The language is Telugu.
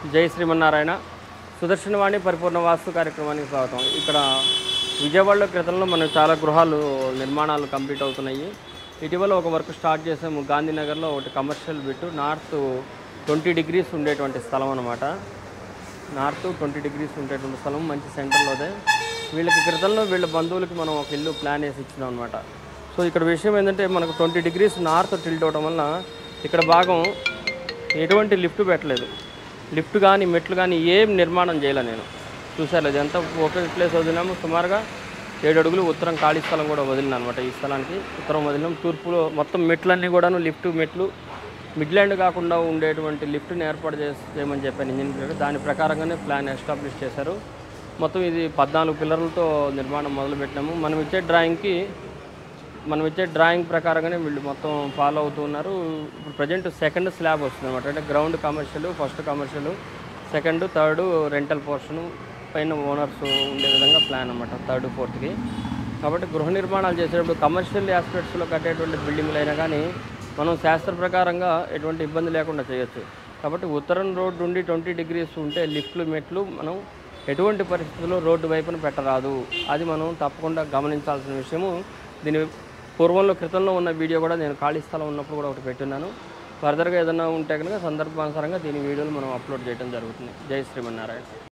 జై శ్రీమన్నారాయణ. సుదర్శనవాణి పరిపూర్ణ వాస్తు కార్యక్రమానికి స్వాగతం. ఇక్కడ విజయవాడలో క్రితంలో మనం చాలా గృహాలు నిర్మాణాలు కంప్లీట్ అవుతున్నాయి. ఇటీవల ఒక వర్క్ స్టార్ట్ చేసాము గాంధీనగర్లో. ఒకటి కమర్షియల్ బిట్ నార్త్ 20 degrees ఉండేటువంటి స్థలం అనమాట. నార్త్ 20 degrees ఉండేటువంటి స్థలం మంచి సెంటర్లోదే. వీళ్ళకి క్రితంలో వీళ్ళ బంధువులకి మనం ఒక ఇల్లు ప్లాన్ వేసి ఇచ్చినాం అనమాట. సో ఇక్కడ విషయం ఏంటంటే మనకు 20 degrees నార్త్ టిల్ట్ అవడం వల్ల ఇక్కడ భాగం ఎటువంటి లిఫ్ట్ పెట్టలేదు. లిఫ్ట్ కానీ మెట్లు కానీ ఏం నిర్మాణం చేయలే. నేను చూసాను అది ఎంత ఓపెన్ ప్లేస్ వదిలినాము. సుమారుగా 7 అడుగులు ఉత్తరం ఖాళీ స్థలం కూడా వదిలిన అనమాట. ఈ స్థలానికి ఉత్తరం వదిలినాం. తూర్పులో మొత్తం మెట్లన్నీ కూడాను లిఫ్ట్ మెట్లు మిడ్లాండ్ కాకుండా ఉండేటువంటి లిఫ్ట్ని ఏర్పాటు చేయమని చెప్పాను ఇంజనీర్. దాని ప్రకారంగానే ప్లాన్ ఎస్టాబ్లిష్ చేశారు. మొత్తం ఇది 14 పిల్లర్లతో నిర్మాణం మొదలుపెట్టినాము. మనం ఇచ్చే డ్రాయింగ్ ప్రకారంగానే వీళ్ళు మొత్తం ఫాలో అవుతూ ఉన్నారు. ఇప్పుడు ప్రజెంట్ సెకండ్ స్లాబ్ వస్తుంది అనమాట. అంటే ground commercial, first commercial, second, third rental portion, పైన ఓనర్స్ ఉండే విధంగా ప్లాన్ అనమాట 3rd, 4th. కాబట్టి గృహ నిర్మాణాలు చేసేటప్పుడు కమర్షియల్ ఆస్పెక్ట్స్లో కట్టేటువంటి బిల్డింగ్లు అయినా కానీ మనం శాస్త్ర ప్రకారంగా ఎటువంటి ఇబ్బంది లేకుండా చేయొచ్చు. కాబట్టి ఉత్తరం రోడ్డు నుండి 20 degrees ఉంటే లిఫ్ట్లు మెట్లు మనం ఎటువంటి పరిస్థితుల్లో రోడ్డు వైపున పెట్టరాదు. అది మనం తప్పకుండా గమనించాల్సిన విషయము. దీని క్రితంలో ఉన్న వీడియో కూడా నేను ఖాళీ స్థలం ఉన్నప్పుడు కూడా ఒకటి పెట్టున్నాను. ఫర్దర్గా ఏదైనా ఉంటే కనుక సందర్భానుసారంగా దీని వీడియోలు మనం అప్లోడ్ చేయడం జరుగుతుంది. జై శ్రీమన్నారాయణ.